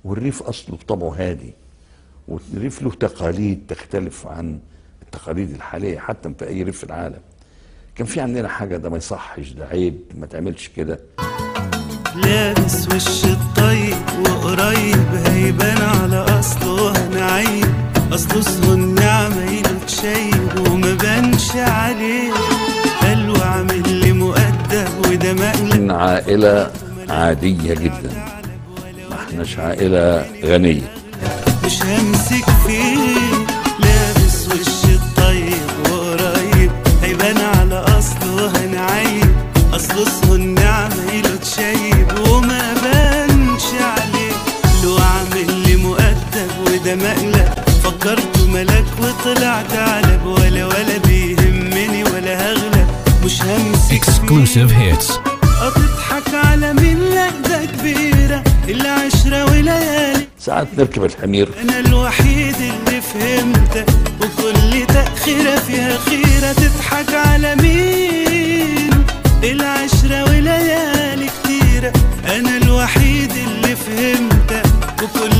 والريف اصله طبعه هادي، والريف له تقاليد تختلف عن التقاليد الحاليه حتى في اي ريف في العالم. كان في عندنا حاجه ده ما يصحش، ده عيب، ما تعملش كده. لابس وش الطيب وقريب هيبان على اصله هنعيب، اصله سهن عمايله تشيب وما بانش عليه، قالوا عامل لي مؤدب وده مقلب. إن عائله عاديه جدا، ما احناش عائله غنيه. مش همسك فيه، لابس وش الطيب وقريب هيبان على اصله هنعيب، اصله سهن عمايله تشيب وما بانش عليه، لو عامل لي مؤدب وده مقلب، فكرته ملاك وطلع ثعلب، ولا بيهمني ولا هغلب، مش همسك فيه. هتضحك على مين؟ لا ده كبيرة العشرة وليالي. ساعات نركب الحمير، أنا الوحيد اللي فهمتك وكل تأخيرة فيها خيرة. تضحك على مين؟ العشرة وليالي كتيرة. أنا الوحيد اللي فهمتك وكل